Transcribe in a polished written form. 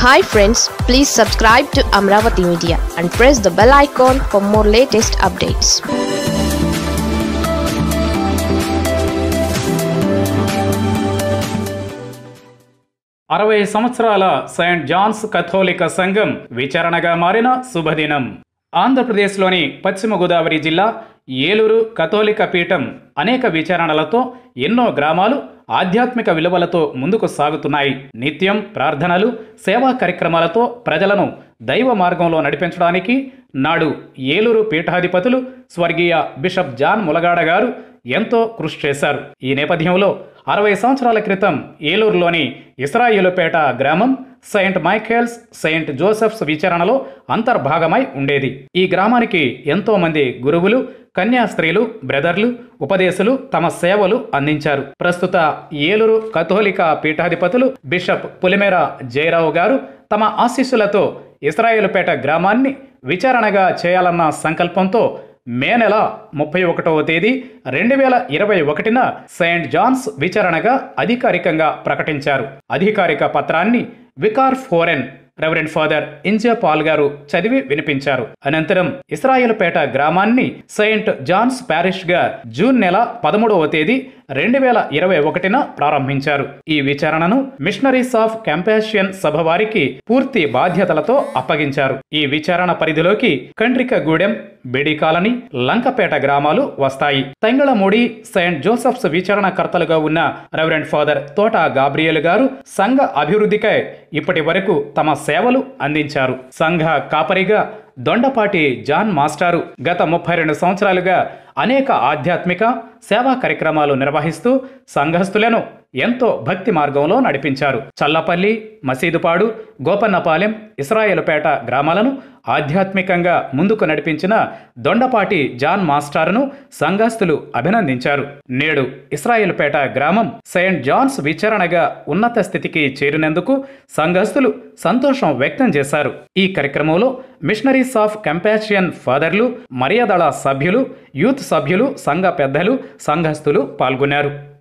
Hi friends, please subscribe to Amravati Media and press the bell icon for more latest updates. 60 సంవత్సరాల Saint Johne's కథోలిక సంఘం విచారణగా మారిన శుభదినం. ఆంధ్రప్రదేశ్లోని పశ్చిమ గోదావరి జిల్లా ఏలూరు కథోలిక పీఠం అనేక విచారణలతో ఎన్నో గ్రామాలు ఆధ్యాత్మిక విలువలతో ముందుకు సాగుతున్నాయి. నిత్యం ప్రార్థనలు, సేవా కార్యక్రమాలతో ప్రజలను దైవ మార్గంలో నడిపించడానికి నాడు ఏలూరు పీఠాధిపతులు స్వర్గీయ బిషప్ జాన్ ములగాడ గారు ఎంతో కృషి చేశారు. ఈ నేపథ్యంలో 60 సంవత్సరాల క్రితం ఏలూరులోని ఇస్రాయేలుపేట గ్రామం సెయింట్ మైఖేల్స్, సెయింట్ జోసెఫ్స్ విచారణలో అంతర్భాగమై ఉండేది. ఈ గ్రామానికి ఎంతో మంది గురువులు, కన్యాస్త్రీలు, బ్రదర్లు, ఉపదేశులు తమ సేవలు అందించారు. ప్రస్తుత ఏలూరు కథోలిక పీఠాధిపతులు బిషప్ పులిమేర జయరావు గారు తమ ఆశీస్సులతో ఇస్రాయేలుపేట గ్రామాన్ని విచారణగా చేయాలన్న సంకల్పంతో మే నెల 31వ తేదీ 2021న సెయింట్ జాన్స్ విచారణగా అధికారికంగా ప్రకటించారు. అధికారిక పత్రాన్ని vicar forane reverend father Inja Paul గారు చదివి వినిపించారు. అనంతరం ఇస్రాయేలుపేట గ్రామాన్ని సెయింట్ జాన్స్ ప్యారిష్ గా జూన్ నెల 13వ తేదీ 2021న ప్రారంభించారు. ఈ విచారణను మిషనరీస్ ఆఫ్ కంపాషన్ సభ వారికి పూర్తి బాధ్యతలతో అప్పగించారు. ఈ విచారణ పరిధిలోకి కండ్రికగూడెం, బేడి కాలనీ, లంకపేట గ్రామాలు వస్తాయి. తంగళమూడి సెయింట్ జోసెఫ్స్ విచారణకర్తలుగా ఉన్న రెవరెండ్ ఫాదర్ తోట గాబ్రియల్ గారు సంఘ అభివృద్ధికై ఇప్పటి వరకు తమ సేవలు అందించారు. సంఘ కాపరిగా దొండపాటి జాన్ మాస్టారు గత 32 సంవత్సరాలుగా అనేక ఆధ్యాత్మిక సేవా కార్యక్రమాలు నిర్వహిస్తూ సంఘస్థులను ఎంతో భక్తి మార్గంలో నడిపించారు. చల్లపల్లి, మసీదుపాడు, గోపన్నపాలెం, ఇస్రాయేలుపేట గ్రామాలను ఆధ్యాత్మికంగా ముందుకు నడిపించిన దొండపాటి జాన్ మాస్టార్ను సంఘస్థులు అభినందించారు. నేడు ఇస్రాయేలుపేట గ్రామం సెయింట్ జాన్స్ విచారణగా ఉన్నత స్థితికి చేరినందుకు సంఘస్థులు సంతోషం వ్యక్తం చేశారు. ఈ కార్యక్రమంలో మిషనరీస్ ఆఫ్ కంపాషన్ ఫాదర్లు, మర్యాదళ సభ్యులు, యూత్ సభ్యులు, సంఘ పెద్దలు, సంఘస్థులు పాల్గొన్నారు.